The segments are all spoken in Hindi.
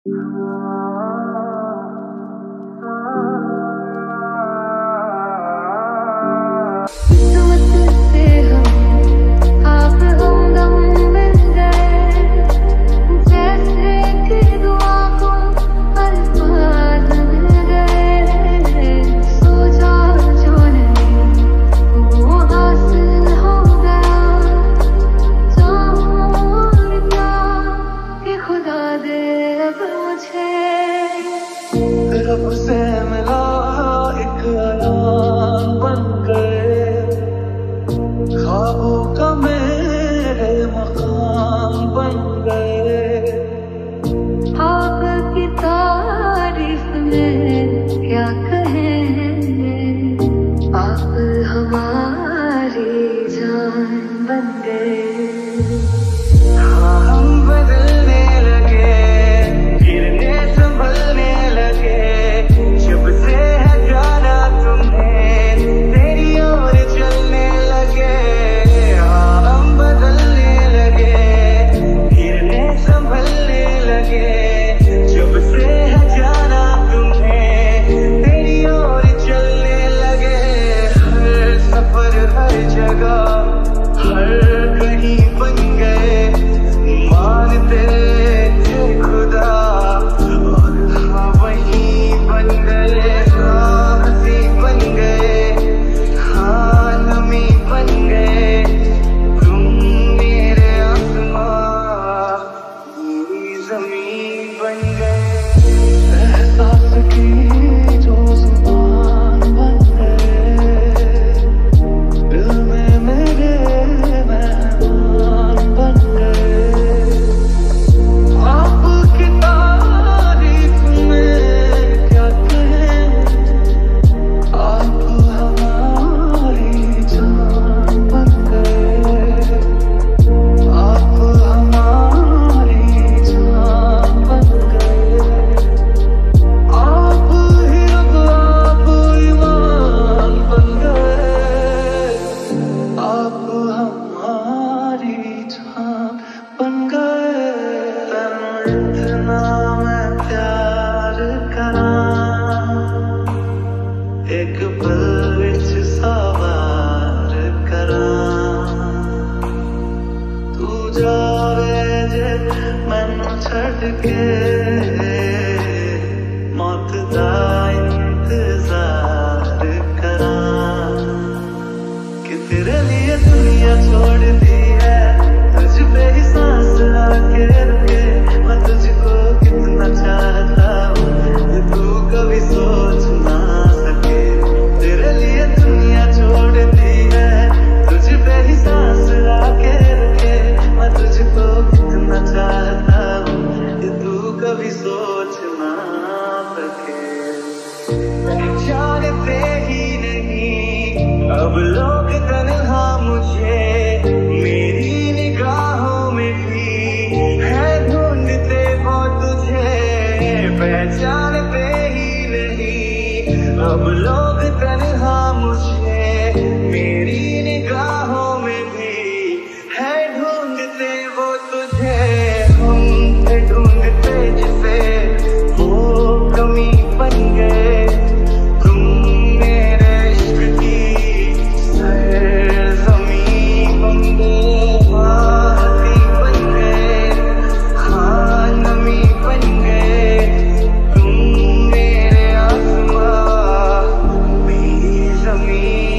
रब से मिला एक अयान बन गए, ख्वाबों का मेरे मकान बन गए। आपकी तारीफ में क्या कहें, आप हमारी जान बन गए। हम बदलने लगे, गिरने संभलने लगे, जब से है जाना तुम्हें तेरी ओर चलने लगे। हम बदलने लगे, गिरने संभलने लगे, जब से है जाना तुम्हें तेरी ओर चलने लगे। हर सफर हर जगह हर कहीं बन गए, मानते थे खुदा और हाँ वही बन गए। हाँ हंसी बन गए, हाँ नमी बन गए, तुम मेरे आसमां मेरी जमीन बन गए। एहसास की जो जुबान बन गए, दिल में मेरे मेहमान बन गए। आपकी तारीफ में क्या कहें, आप हमारी जान बन गए। आप हमारी जान बन गए। आप ही अब आप ईमान बन गए। आप हमारी जान बन गए। इतना मैं प्यार करा, एक पल विच सवार करा। तू जावे जे मैनू छड़ के, मौत दा इंतजार करा। कि तेरे लिए दुनिया छोड़ दी है, तुझ पे ही सांस आके रुके। मैं तुझको कितना चाहता हूँ ये तू कभी सोच ना सके। तेरे लिए दुनिया छोड़ दी है, तुझ पे ही सांस आके रुके। मैं तुझको कितना चाहता हूँ ये तू कभी सोच ना सके। जानते ही नहीं अब लोग तन्हा मुझे, मेरी निगाहों में भी है ढूंढते वो तुझे। पहचानते ही नहीं अब लोग तन्हा मुझे, मेरी निगाहों में भी है ढूंढते वो तुझे। हम थे ढूंढते जिसे वो कमी बन गए, तुम मेरे इश्क की सरज़मीं बन गए। हाँ हंसी बन गए, हाँ नमी बन गए, तुम मेरे आसमां मेरी जमीन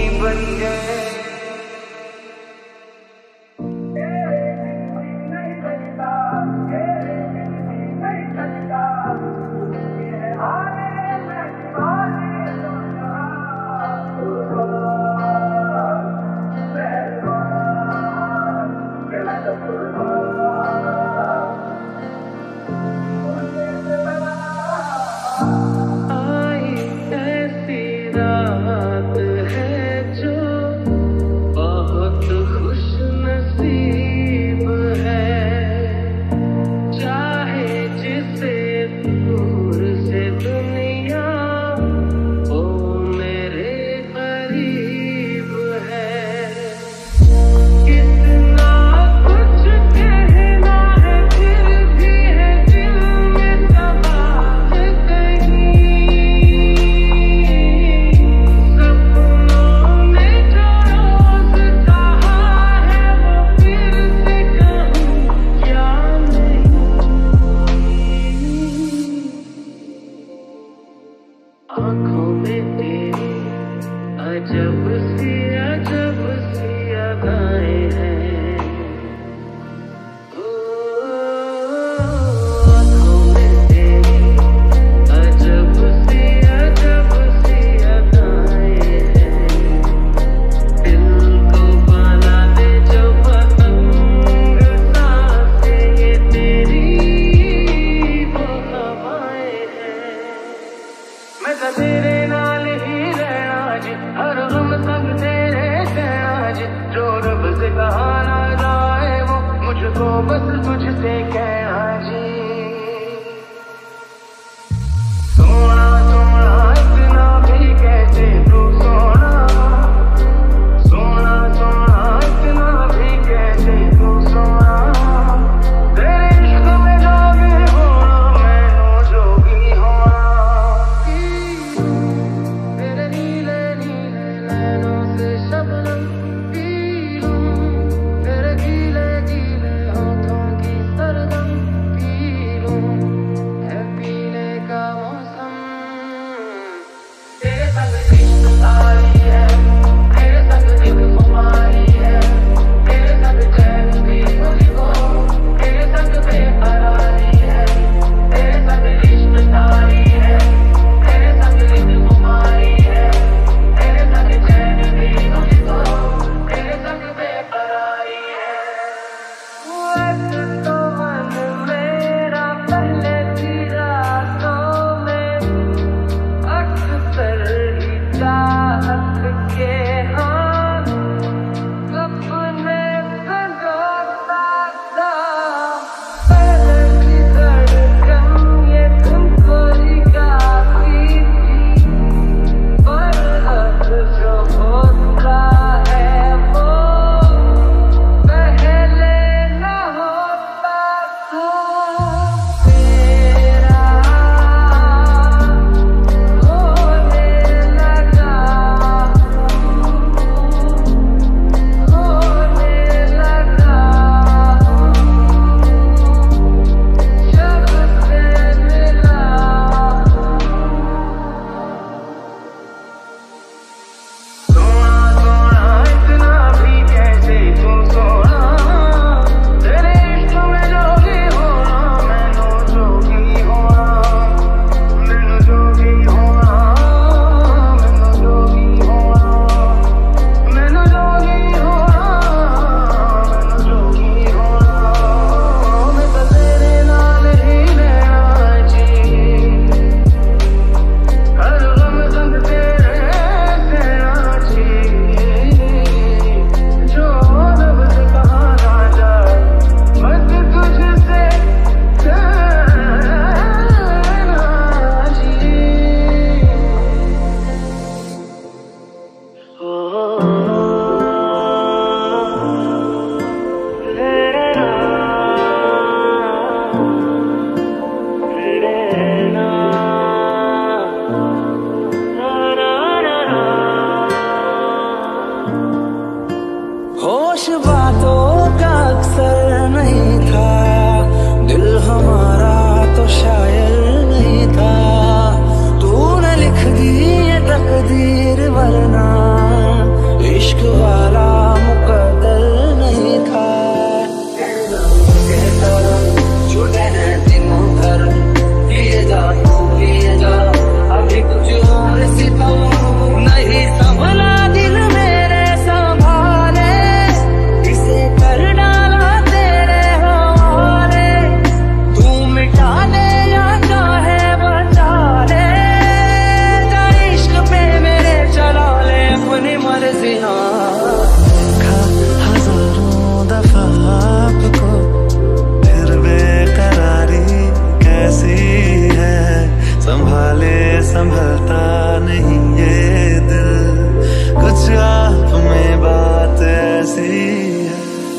है, संभाले संभलता नहीं ये दिल, कुछ आप में बात ऐसी है।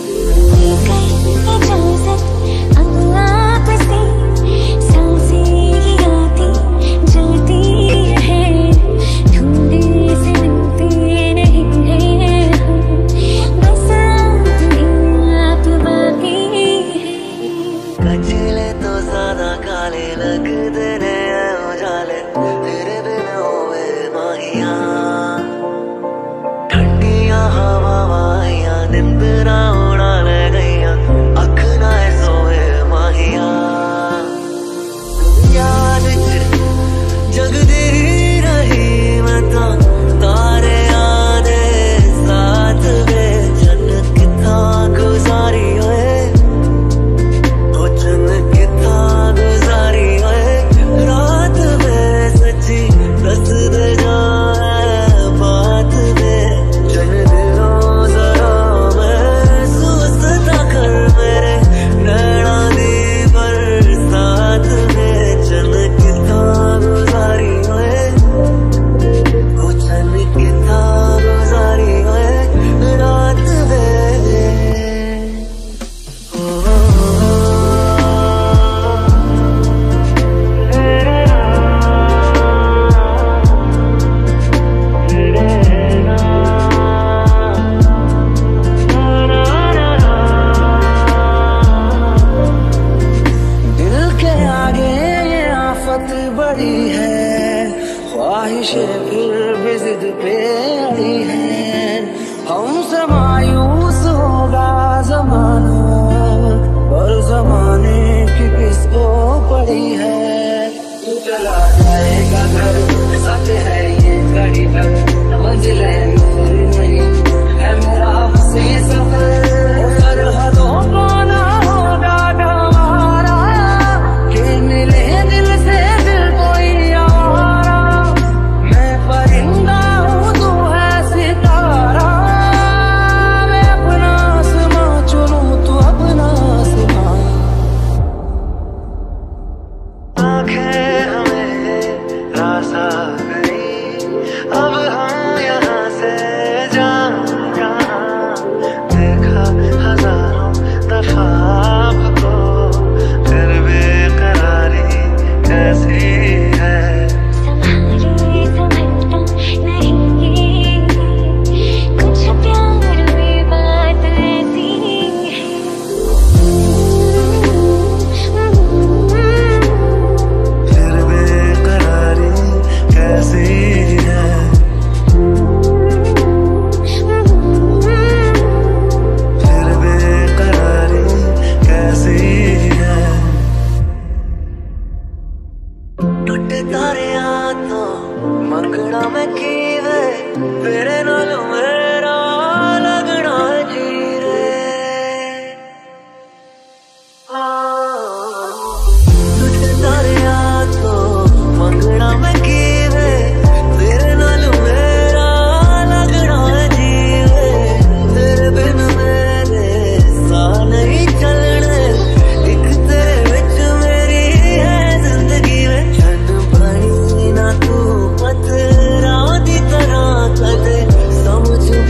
कचले तो ज्यादा काले लगते ने उजाले, तेरे बिन होवे माहिया, ठंडिया हवावाइया निंदरा उड़ा ले गईया, अख ना सोए माहिया। याद जगदी रही मैं तो तारे आने साथ वे, जन कितना गुजारी होए, बड़ी है ख्वाहिशें फिर भी जिद पे अड़ी है, हमसे मायूस होगा जमाना, पर जमाने की किसको पड़ी है। तू चला जाएगा घर, सच है ये घड़ी तक, मंजिलें नहीं है मेरा से सफर, सरहदों को ना होगा हमारा, कि मिले दिल से दिल कोई आवारा, मैं परिंदा हूँ तू है सितारा, मैं अपना आसमां चुनूं तू अपना आसमां। आंखें हमें रासा गई, अब हम यहाँ से जहाँ देखा हजारों दफा आपको, फिर बेकरारी कैसी है। संभाले संभलता नहीं, कुछ प्यार में बात ऐसी है। फिर बेकरारी कैसी है, फिर बेकरारी कैसी है। टुट तारे तो मंगना मैं कीवे, तेरे नाल मेरा लगना जी रे, टुट तारे तो मंगना मैं कीवे, तेरे नाल मेरा लगना जी रे, तेरे बिन मेरे साह नहीं चलने, एक तेरे विच मेरी है जिंदगी में, जन बनी ना तू पत्थरां दी तरह कदे समझ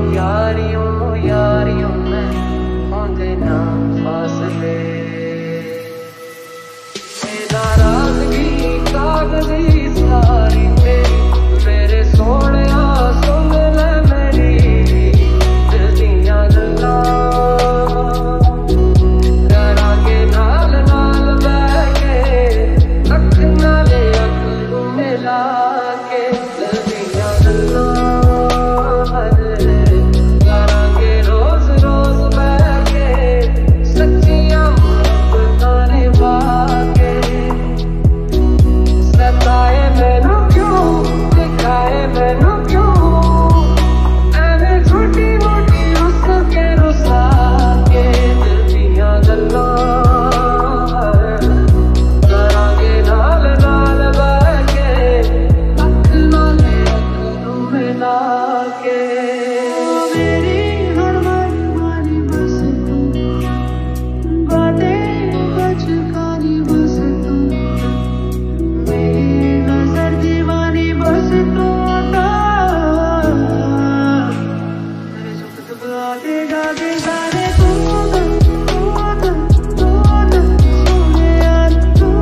यारियों यारियों में होंदे ना फासले नाराजगी कागजी सारी मेरे सोहणिया सुन ले मेरी दिल दियां गल्लां करांगे नाल नाल बैठ के अख नाल अख मिला के दिल दियां गल्लां करांगे रोज रोज बैठ के सच्चियां मोहब्बतां निभा के सताए मैनू क्यों दिखाए मैनू क्यों एवें छोटी मोटी रुस के रुसा के दिल दियां गल्लां करांगे नाल नाल बैठ के अख नाल अख मिला के मेरी हर वाली बस तू बातें बचकानी बस तू मेरी नजर दीवानी बस तू मेरे सुख दुख आगे जागे सारे तू सोने यार तू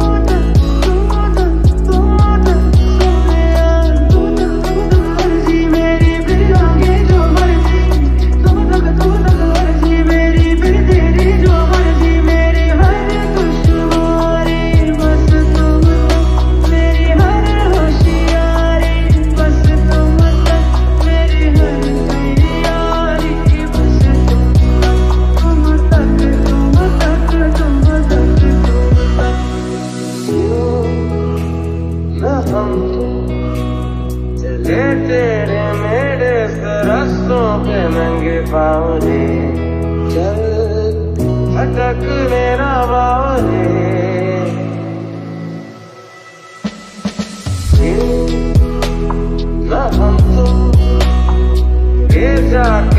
सोने यार तू मर्जी मेरी फिर आगे जो मर्जी तू तक मर्जी मेरी फिर तेरी जो मर्जी मेरी हर दुश्वारी बस तुम तक मेरी हर होशियारी बस तुम तक मेरी हर तैयारी बस तुम तक हम चले तेरे मेरे रस्तों पे नंगे पाँव रे चल भटक मेरा बाव रे ना हम तुम ये जाके